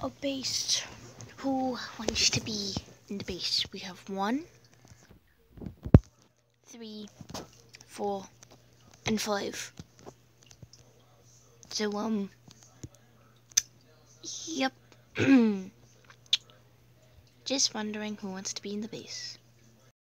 a base. Who wants to be in the base? We have 1, 3, 4, and 5. So, yep. Just wondering who wants to be in the base.